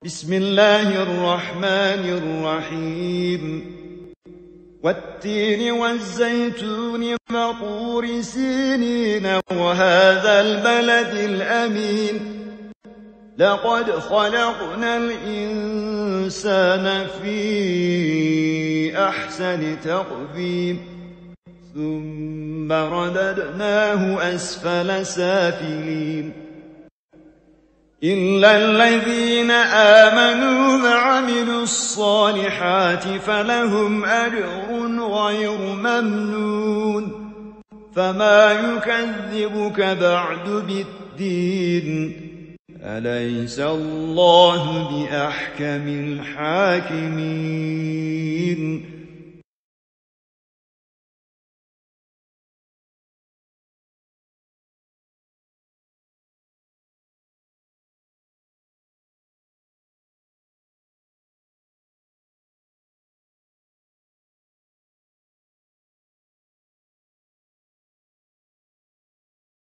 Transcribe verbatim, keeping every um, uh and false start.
بسم الله الرحمن الرحيم والتين والزيتون وطور سينين وهذا البلد الأمين لقد خلقنا الإنسان في أحسن تقويم ثم رددناه أسفل سافلين إلا الذين آمنوا وعملوا الصالحات فلهم أجر غير ممنون فما يكذبك بعد بالدين أليس الله بأحكم الحاكمين